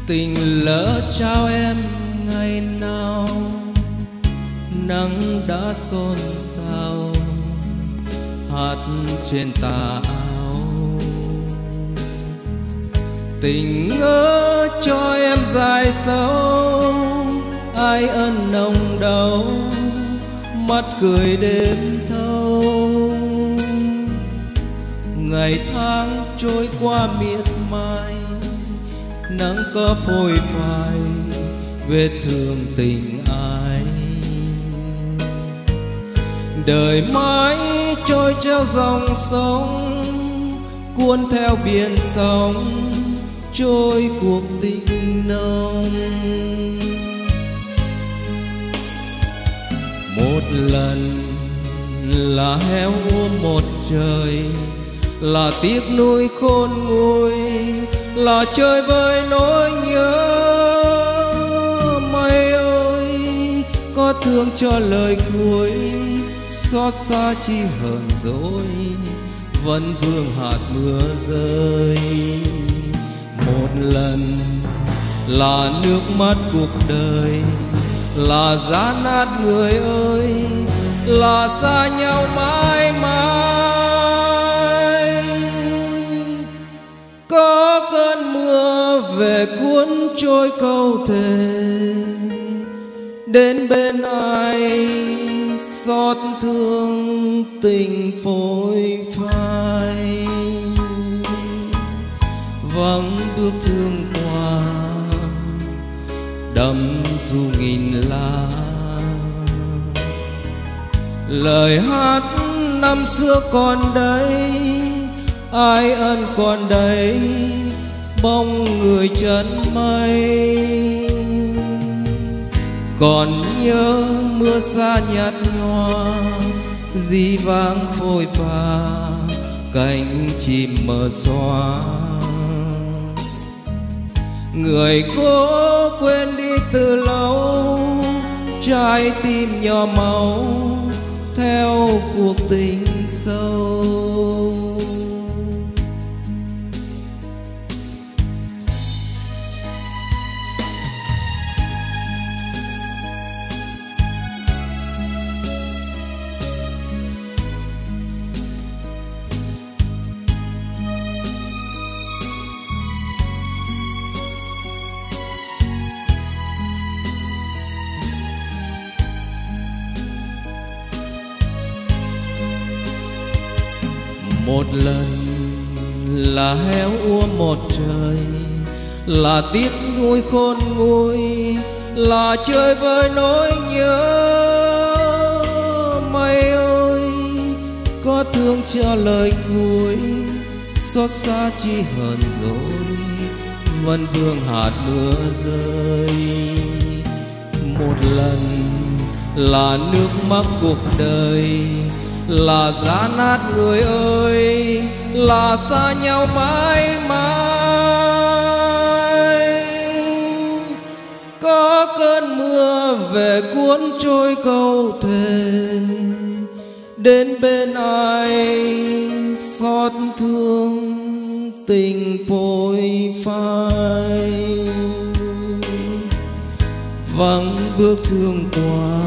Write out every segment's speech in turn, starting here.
Tình lỡ trao em ngày nào, nắng đã xôn xao hát trên tà áo. Tình ngỡ cho em dài sâu, ai ân nồng đau mắt cười đêm thâu. Ngày tháng trôi qua miệt mài, nắng có phôi phai vết thương tình ai. Đời mãi trôi theo dòng sông, cuốn theo biển sóng trôi cuộc tình nồng. Một lần là héo úa một trời, là tiếc nuối khôn nguôi, là chơi với nỗi nhớ. Mây ơi có thương cho lời cuối, xót xa chi hờn dỗi vẫn vương hạt mưa rơi. Một lần là nước mắt cuộc đời, là giá nát người ơi, là xa nhau mãi mãi. Có cơn mưa về cuốn trôi câu thề, đến bên ai xót thương tình phôi phai. Vắng bước thương qua đậm dù nghìn lá. Lời hát năm xưa còn đây, ai ân còn đây, bóng người chân mây. Còn nhớ mưa xa nhạt nhòa, dĩ vãng phôi pha cánh chim mờ xóa. Người cố quên đi từ lâu, trái tim nhỏ máu theo cuộc tình sâu. Một lần là héo úa một trời, là tiếc nuối khôn nguôi, là chơi với nỗi nhớ. Mây ơi có thương cho lời cuối, xót xa chi hờn dỗi vẫn vương hạt mưa rơi. Một lần là nước mắt cuộc đời, là giá nát người ơi, là xa nhau mãi mãi. Có cơn mưa về cuốn trôi câu thề, đến bên ai xót thương tình phôi phai. Vắng bước thương qua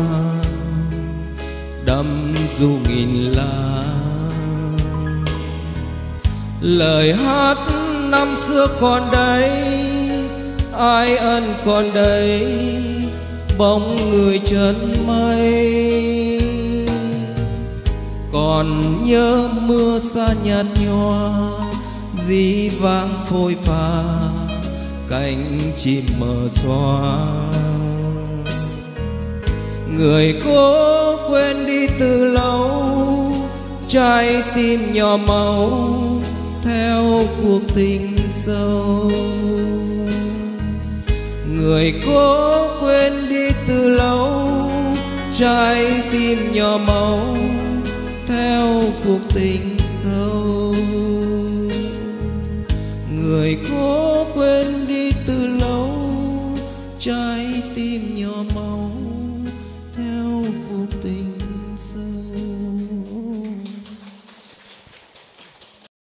đậm dù nghìn lá. Lời hát năm xưa còn đây, ai ân còn đây, bóng người chân mây. Còn nhớ mưa xa nhạt nhòa, dĩ vãng phôi pha cánh chim mờ xóa. Người cố quên đi từ lâu, trái tim nhỏ máu theo cuộc tình sâu. Người cố quên đi từ lâu, trái tim nhỏ máu theo cuộc tình sâu. Người cố quên đi từ lâu, trái tim